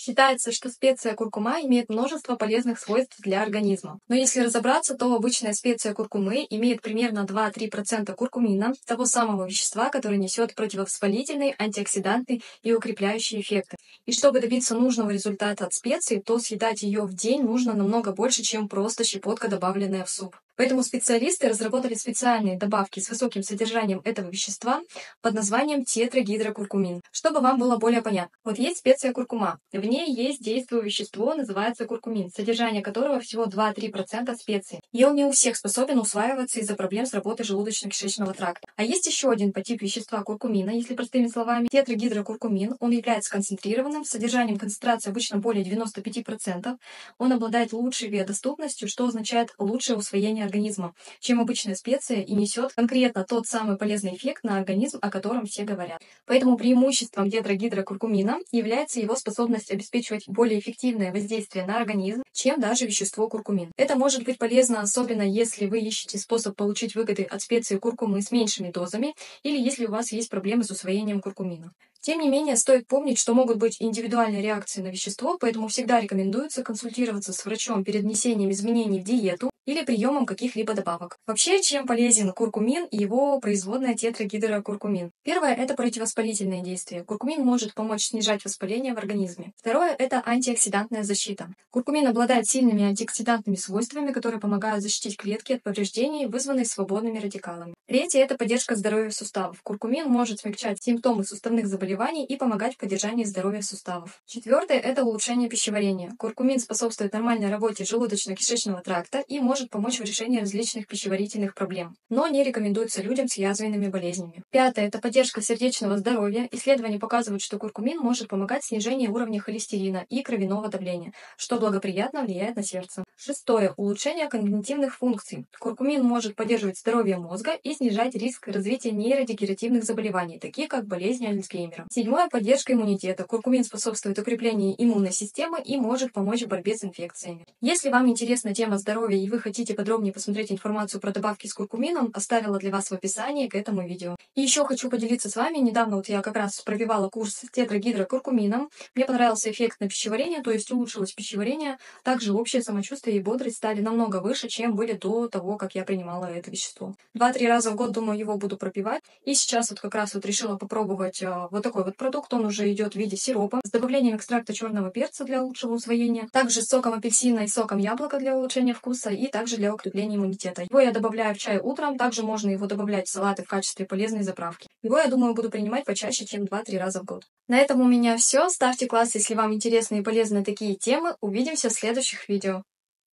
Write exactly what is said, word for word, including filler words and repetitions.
Считается, что специя куркума имеет множество полезных свойств для организма. Но если разобраться, то обычная специя куркумы имеет примерно два-три процента куркумина, того самого вещества, которое несет противовоспалительные, антиоксидантные и укрепляющие эффекты. И чтобы добиться нужного результата от специи, то съедать ее в день нужно намного больше, чем просто щепотка, добавленная в суп. Поэтому специалисты разработали специальные добавки с высоким содержанием этого вещества под названием тетрагидрокуркумин. Чтобы вам было более понятно. Вот есть специя куркума. В ней есть действующее вещество, называется куркумин, содержание которого всего два-три процента специи. И он не у всех способен усваиваться из-за проблем с работой желудочно-кишечного тракта. А есть еще один подтип вещества куркумина, если простыми словами. Тетрагидрокуркумин. Он является концентрированным, с содержанием концентрации обычно более девяноста пяти процентов. Он обладает лучшей биодоступностью, что означает лучшее усвоение организма, чем обычная специя, и несет конкретно тот самый полезный эффект на организм, о котором все говорят. Поэтому преимуществом тетрагидрокуркумина является его способность обеспечивать более эффективное воздействие на организм, чем даже вещество куркумин. Это может быть полезно, особенно если вы ищете способ получить выгоды от специи куркумы с меньшими дозами или если у вас есть проблемы с усвоением куркумина. Тем не менее, стоит помнить, что могут быть индивидуальные реакции на вещество, поэтому всегда рекомендуется консультироваться с врачом перед внесением изменений в диету или приемом каких-либо добавок. Вообще, чем полезен куркумин и его производная тетрагидрокуркумин? Первое – это противовоспалительное действие. Куркумин может помочь снижать воспаление в организме. Второе – это антиоксидантная защита. Куркумин обладает сильными антиоксидантными свойствами, которые помогают защитить клетки от повреждений, вызванных свободными радикалами. Третье – это поддержка здоровья суставов. Куркумин может смягчать симптомы суставных заболеваний и помогать в поддержании здоровья суставов. Четвертое – это улучшение пищеварения. Куркумин способствует нормальной работе желудочно-кишечного тракта и может помочь в решении различных пищеварительных проблем, но не рекомендуется людям с язвенными болезнями. Пятое – это поддержка сердечного здоровья. Исследования показывают, что куркумин может помогать в снижении уровня холестерина и кровяного давления, что благоприятно влияет на сердце. Шестое – улучшение когнитивных функций. Куркумин может поддерживать здоровье мозга и снижать риск развития нейродегенеративных заболеваний, таких как болезнь Альцгеймера. Седьмое – поддержка иммунитета. Куркумин способствует укреплению иммунной системы и может помочь в борьбе с инфекциями. Если вам интересна тема здоровья и вы хотите подробнее посмотреть информацию про добавки с куркумином, оставила для вас в описании к этому видео. И еще хочу поделиться с вами. Недавно вот я как раз пробивала курс с тетрагидрокуркумином. Мне понравился эффект на пищеварение, то есть улучшилось пищеварение. Также общее самочувствие и бодрость стали намного выше, чем были до того, как я принимала это вещество. Два-три раза в год, думаю, его буду пропивать. И сейчас вот как раз вот решила попробовать э, вот такой вот продукт. Он уже идет в виде сиропа с добавлением экстракта черного перца для лучшего усвоения. Также с соком апельсина и соком яблока для улучшения вкуса и также для укрепления иммунитета. Его я добавляю в чай утром, также можно его добавлять в салаты в качестве полезной заправки. Его, я думаю, буду принимать почаще, чем два-три раза в год. На этом у меня все. Ставьте класс, если вам интересны и полезны такие темы. Увидимся в следующих видео.